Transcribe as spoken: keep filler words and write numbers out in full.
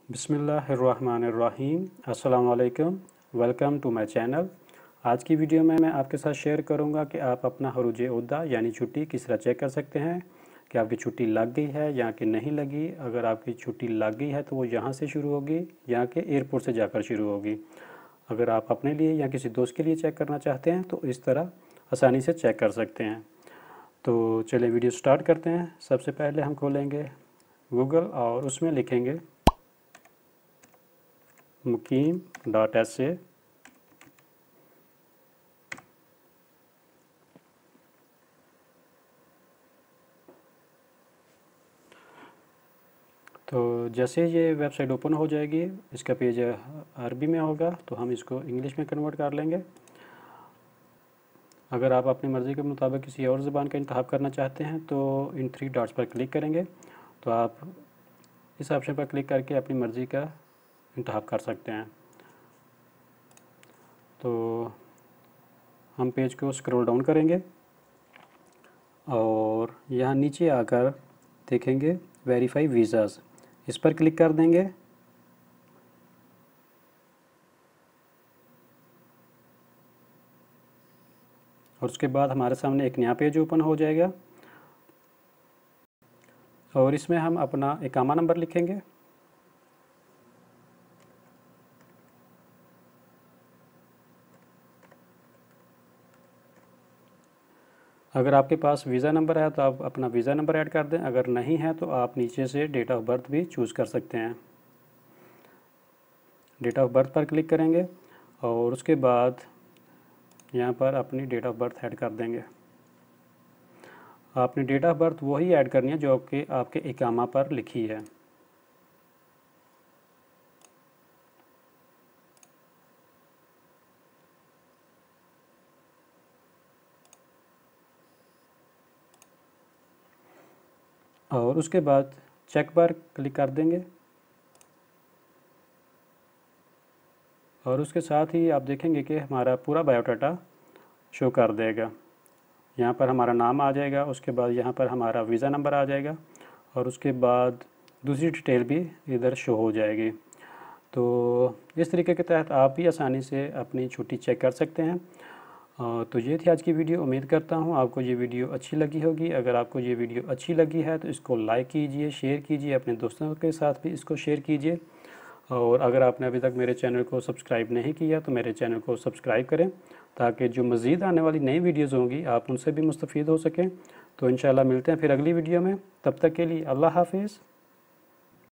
बिस्मिल्लाहिर्रहमानिर्रहीम। अस्सलाम वालेकुम। Welcome to my channel. आज की वीडियो में मैं आपके साथ शेयर करूंगा कि आप अपना हरूज उद्दा यानी छुट्टी किस तरह चेक कर सकते हैं कि आपकी छुट्टी लग गई है या कि नहीं लगी। अगर आपकी छुट्टी लग गई है तो वो यहाँ से शुरू होगी या कि एयरपोर्ट से जाकर शुरू होगी। अगर आप अपने लिए या किसी दोस्त के लिए चेक करना चाहते हैं तो इस तरह आसानी से चेक कर सकते हैं। तो चलिए वीडियो स्टार्ट करते हैं। सबसे पहले हम खोलेंगे गूगल और उसमें लिखेंगे मुकीम डॉट एस ए। तो जैसे ये वेबसाइट ओपन हो जाएगी, इसका पेज अरबी में होगा तो हम इसको इंग्लिश में कन्वर्ट कर लेंगे। अगर आप अपनी मर्ज़ी के मुताबिक किसी और ज़बान का इंतखाब करना चाहते हैं तो इन थ्री डॉट्स पर क्लिक करेंगे तो आप इस ऑप्शन पर क्लिक करके अपनी मर्ज़ी का इंतखाब कर सकते हैं। तो हम पेज को स्क्रॉल डाउन करेंगे और यहाँ नीचे आकर देखेंगे वेरीफाई वीज़ाज़, इस पर क्लिक कर देंगे। और उसके बाद हमारे सामने एक नया पेज ओपन हो जाएगा और इसमें हम अपना इकामा नंबर लिखेंगे। अगर आपके पास वीज़ा नंबर है तो आप अपना वीज़ा नंबर ऐड कर दें, अगर नहीं है तो आप नीचे से डेट ऑफ बर्थ भी चूज़ कर सकते हैं। डेट ऑफ बर्थ पर क्लिक करेंगे और उसके बाद यहाँ पर अपनी डेट ऑफ बर्थ ऐड कर देंगे। आपने डेट ऑफ बर्थ वही ऐड करनी है जो आपके आपके इकामा पर लिखी है। और उसके बाद चेक पर क्लिक कर देंगे और उसके साथ ही आप देखेंगे कि हमारा पूरा बायोडाटा शो कर देगा। यहाँ पर हमारा नाम आ जाएगा, उसके बाद यहाँ पर हमारा वीज़ा नंबर आ जाएगा और उसके बाद दूसरी डिटेल भी इधर शो हो जाएगी। तो इस तरीके के तहत आप भी आसानी से अपनी छुट्टी चेक कर सकते हैं। तो ये थी आज की वीडियो। उम्मीद करता हूँ आपको ये वीडियो अच्छी लगी होगी। अगर आपको ये वीडियो अच्छी लगी है तो इसको लाइक कीजिए, शेयर कीजिए, अपने दोस्तों के साथ भी इसको शेयर कीजिए। और अगर आपने अभी तक मेरे चैनल को सब्सक्राइब नहीं किया तो मेरे चैनल को सब्सक्राइब करें ताकि जो मज़ीद आने वाली नई वीडियोज़ होंगी आप उनसे भी मुस्तफ़ीद हो सकें। तो इंशाल्लाह मिलते हैं फिर अगली वीडियो में। तब तक के लिए अल्लाह हाफिज़।